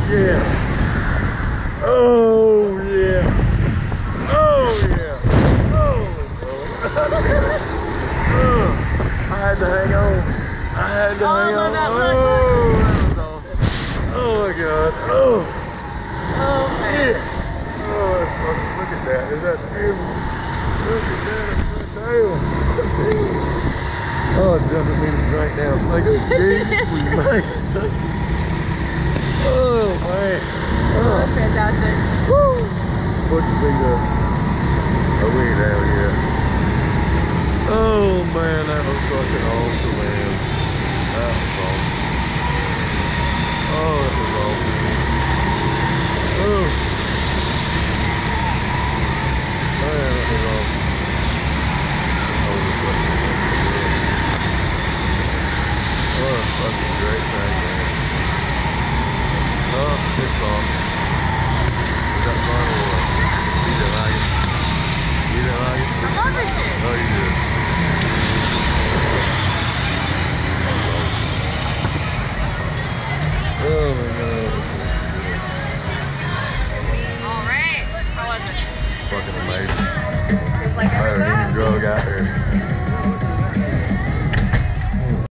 Yeah. Oh yeah. Oh yeah. Oh. I had to hang on. I had to hang on. That oh, that was awesome. Oh my god. Oh. Oh man. Yeah. Oh, that's fucking, look at that. Is that beautiful? Look at that. Damn. Oh, it's jumping me right now. Like this Jesus, we made it. Oh man. Oh, that's fantastic. Woo! What's the big oh, we ain't down yet. Oh man, that was fucking awesome, man. That was awesome. Oh, that was awesome. Oh. Man, that was awesome. Oh, this fucking what a fucking great thing, man. Oh, this fun. Is that fun or what? You didn't like it? You didn't like it? I love this shit. Oh, you did. Oh my god. Alright. How was it? Fucking amazing. It's like I haven't even drug out there.